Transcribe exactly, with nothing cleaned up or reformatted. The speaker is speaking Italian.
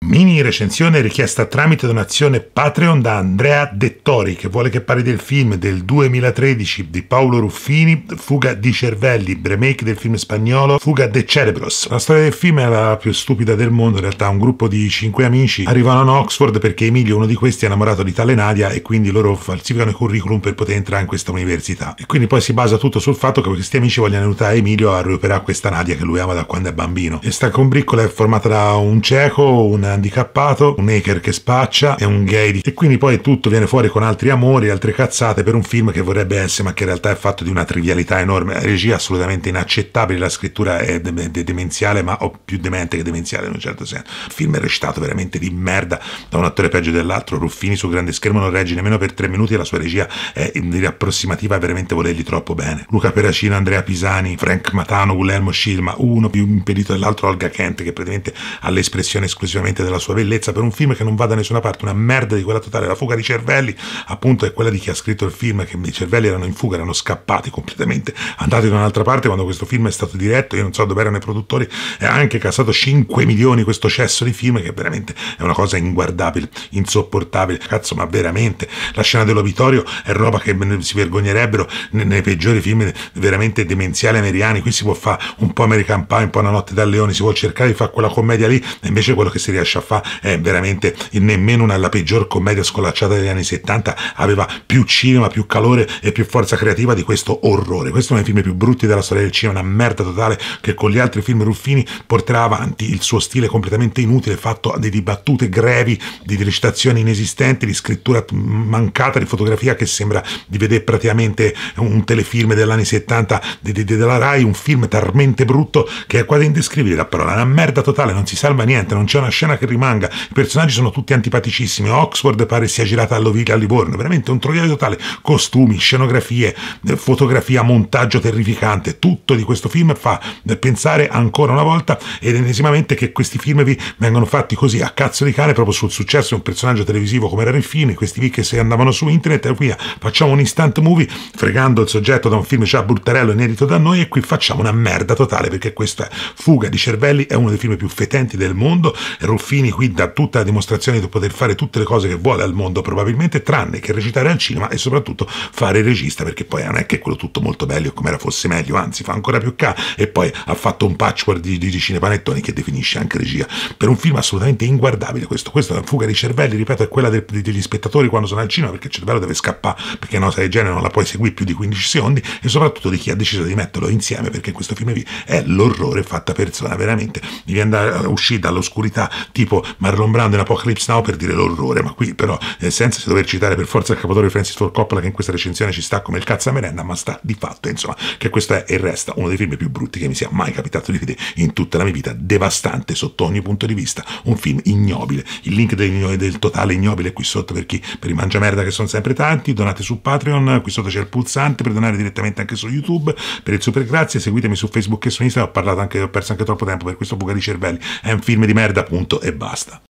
Mini recensione richiesta tramite donazione Patreon da Andrea Dettori, che vuole che parli del film del duemilatredici di Paolo Ruffini, Fuga di cervelli, remake del film spagnolo Fuga de Cerebros. La storia del film è la più stupida del mondo. In realtà un gruppo di cinque amici arrivano a Oxford perché Emilio, uno di questi, è innamorato di tale Nadia e quindi loro falsificano il curriculum per poter entrare in questa università. E quindi poi si basa tutto sul fatto che questi amici vogliono aiutare Emilio a recuperare questa Nadia che lui ama da quando è bambino. E sta combriccola è formata da un cieco, un handicappato, un hacker che spaccia e un gay, e quindi poi tutto viene fuori con altri amori, altre cazzate per un film che vorrebbe essere, ma che in realtà è fatto di una trivialità enorme. La regia è assolutamente inaccettabile, la scrittura è de de demenziale, ma o più demente che demenziale in un certo senso. Il film è recitato veramente di merda da un attore peggio dell'altro. Ruffini sul grande schermo non regge nemmeno per tre minuti e la sua regia è approssimativa, è veramente volergli troppo bene. Luca Peracino, Andrea Pisani, Frank Matano, Guglielmo Scilma, uno più impedito dell'altro, Olga Kent, che praticamente ha l'espressione esclusivamente della sua bellezza, per un film che non va da nessuna parte, una merda di quella totale. La fuga di cervelli, appunto, è quella di chi ha scritto il film, che i cervelli erano in fuga, erano scappati completamente, andati da un'altra parte quando questo film è stato diretto. Io non so dove erano i produttori, e ha anche cassato cinque milioni questo cesso di film, che veramente è una cosa inguardabile, insopportabile. Cazzo, ma veramente la scena dell'obitorio è roba che si vergognerebbero nei, nei peggiori film veramente demenziali americani. Qui si può fare un po' American Pie, un po' Una notte da leoni, si vuol cercare di fare quella commedia lì, e invece quello che si riesce a fare è veramente nemmeno una, la peggior commedia scolacciata degli anni settanta aveva più cinema, più calore e più forza creativa di questo orrore. Questo è uno dei film più brutti della storia del cinema, una merda totale che con gli altri film Ruffini porterà avanti il suo stile completamente inutile, fatto di, di battute grevi, di recitazioni inesistenti, di scrittura mancata, di fotografia che sembra di vedere praticamente un telefilm degli anni settanta di, di, della Rai, un film talmente brutto che è quasi indescrivibile la parola, una merda totale, non si salva niente, non c'è una scena che rimanga, i personaggi sono tutti antipaticissimi, Oxford pare sia girata a Livorno, veramente un troiaio totale, costumi, scenografie, fotografia, montaggio terrificante. Tutto di questo film fa pensare ancora una volta ed ennesimamente che questi film vi vengono fatti così a cazzo di cane, proprio sul successo di un personaggio televisivo come era Ruffini, questi vi che se andavano su internet e via, facciamo un instant movie fregando il soggetto da un film già bruttarello inedito da noi, e qui facciamo una merda totale, perché questa Fuga di cervelli è uno dei film più fetenti del mondo. Ruffini qui dà tutta la dimostrazione di poter fare tutte le cose che vuole al mondo probabilmente, tranne che recitare al cinema e soprattutto fare il regista, perché poi non è che quello tutto molto bello come era fosse meglio, anzi fa ancora più ca, e poi ha fatto un patchwork di, di, di cinepanettoni che definisce anche regia per un film assolutamente inguardabile. Questo, questa è la Fuga di cervelli, ripeto, è quella del, degli spettatori quando sono al cinema, perché il cervello deve scappare, perché una cosa del genere non la puoi seguire più di quindici secondi, e soprattutto di chi ha deciso di metterlo insieme, perché questo film qui è l'orrore fatta persona, veramente devi andare a uscire dall'oscurità tipo Marlon Brando in Apocalypse Now per dire l'orrore, ma qui però eh, senza dover citare per forza il capolavoro di Francis Ford Coppola, che in questa recensione ci sta come il cazzo a merenda, ma sta di fatto, insomma, che questo è e resta uno dei film più brutti che mi sia mai capitato di vedere in tutta la mia vita, devastante sotto ogni punto di vista, un film ignobile. Il link del, del totale ignobile è qui sotto per chi, per i mangiamerda che sono sempre tanti. Donate su Patreon, qui sotto c'è il pulsante per donare direttamente anche su YouTube, per il super grazie, seguitemi su Facebook e su Instagram. Ho parlato anche, ho perso anche troppo tempo per questo Fuga di cervelli, è un film di merda, punto e basta.